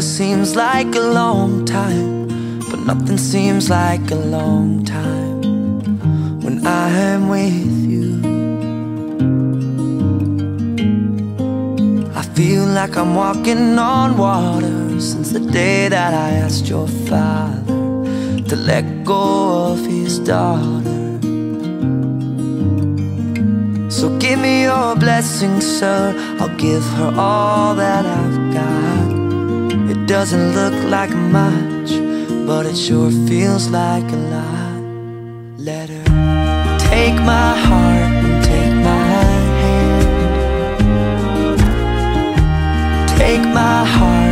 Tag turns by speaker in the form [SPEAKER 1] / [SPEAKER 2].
[SPEAKER 1] never seems like a long time, but nothing seems like a long time when I am with you. I feel like I'm walking on water since the day that I asked your father to let go of his daughter. So give me your blessing, sir, I'll give her all that I've got. It doesn't look like much, but it sure feels like a lot. Let her take my heart and take my hand. Take my heart